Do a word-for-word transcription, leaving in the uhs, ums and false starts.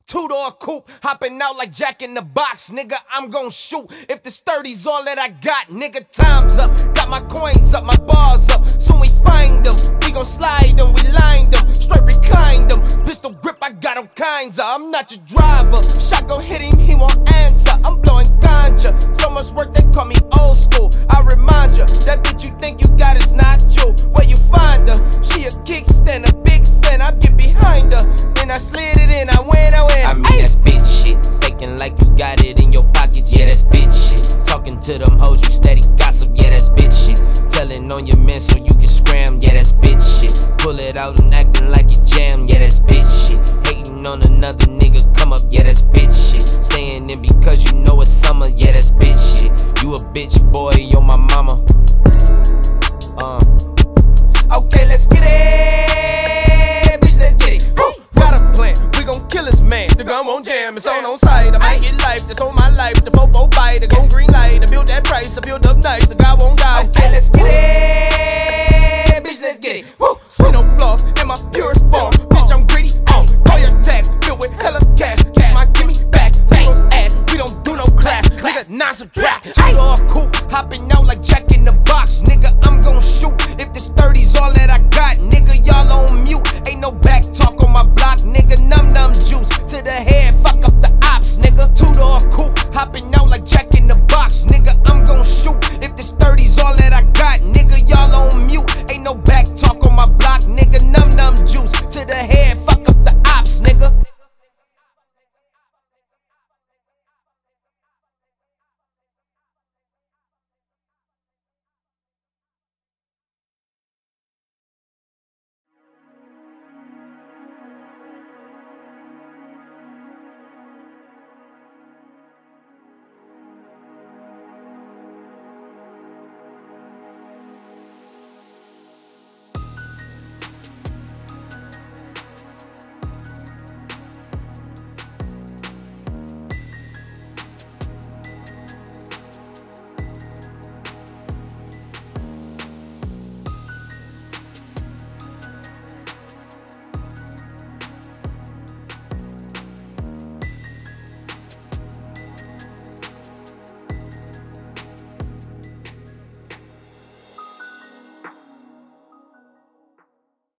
Two-door coupe, hopping out like Jack in the Box. Nigga, I'm gon' shoot. If this thirty's all that I got, nigga, time's up. Got my coins up, my bars up. Soon we find them. We gon' slide them, we lined them. Straight reclined them. Pistol grip, I got all kinds of. I'm not your driver. Shot gon' hit him, he won't answer. I'm blowing ganja. So much work, they call me old school. I remind ya, that bitch you think you got is not you. Where you find her? She a kickstand, a big fan. I get behind her. Then I slid it in, I went, I went. I mean, ay, that's bitch shit. Faking like you got it in your pockets, yeah, that's bitch shit. Talking to them hoes, you steady gossip, yeah, that's bitch shit. Telling on your man so you can scram, yeah, that's bitch shit. Pull it out and acting like you jam, yeah, that's bitch shit. Hating on another nigga, come up, yeah, that's bitch shit. Staying in because you know it's summer, yeah, that's bitch shit. You a bitch boy, you're my mama. Uh. Okay, let's get it, bitch, let's get it. Woo. Got a plan, we gon' kill this man. The gun won't jam, it's on on sight. I might get life, that's on my life. The fofo bite, the go green light. I build that price, I build up nice. The guy won't die. Okay, let's get it, bitch, let's get it. Woo. See no flaws in my purest form.